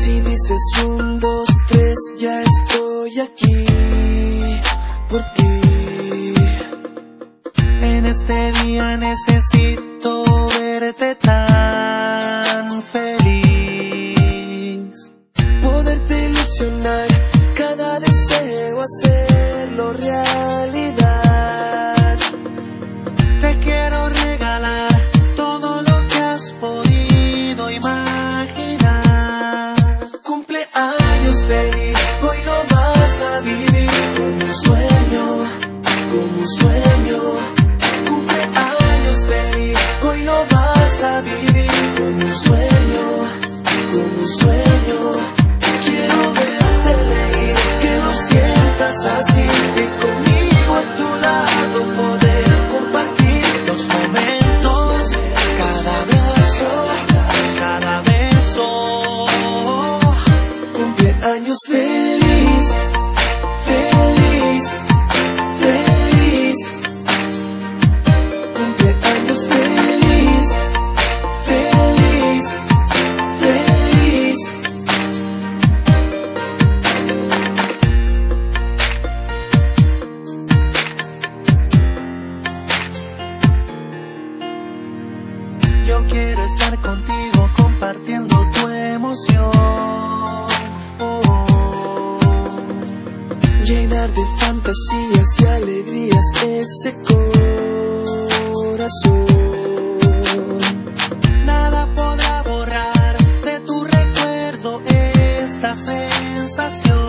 Si dices 1, 2, 3, ya estoy aquí por ti. En este día necesito verte tan feliz, poderte ilusionar, cada deseo hacerlo realidad. Te quiero regalar todo lo que has podido imaginar. Cumpleaños feliz, hoy lo vas a vivir como un sueño, como un sueño. Cumpleaños feliz, hoy lo vas a vivir como un sueño, como un sueño. Quiero verte reír, que lo sientas así, y conmigo a tu lado poder compartir Los momentos, cada abrazo, cada beso. cumpleaños feliz, feliz, feliz. Cumpleaños feliz, feliz, feliz. Yo quiero estar contigo compartiendo tu emoción. Llenar de fantasías y alegrías ese corazón. Nada podrá borrar de tu recuerdo esta sensación.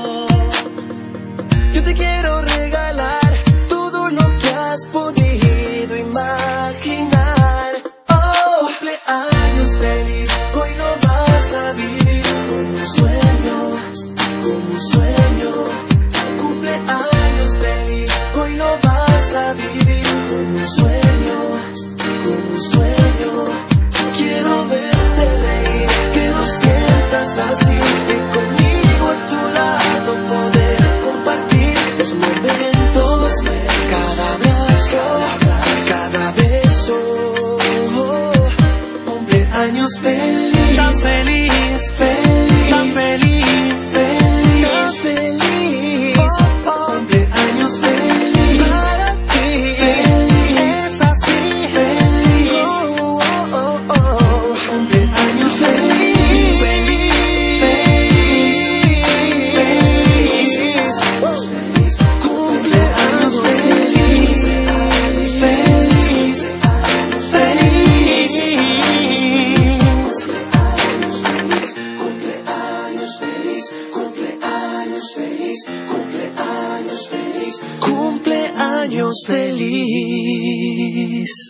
Yo te quiero regalar todo lo que has podido imaginar. Oh, cumpleaños feliz, hoy lo vas a vivir como un sueño, como un sueño. Cumpleaños feliz, hoy lo vas a vivir como un sueño, como un sueño. Quiero verte reír, que lo sientas así, y conmigo a tu lado poder compartir los momentos, cada abrazo, cada beso. Cumpleaños feliz, Tan feliz, feliz, tan feliz, feliz, tan feliz. Cumpleaños feliz para ti, feliz, es así. feliz. Cumpleaños feliz, feliz, feliz, feliz. Cumpleaños feliz, feliz, feliz. Cumpleaños feliz, cumpleaños feliz, cumpleaños feliz, cumpleaños feliz.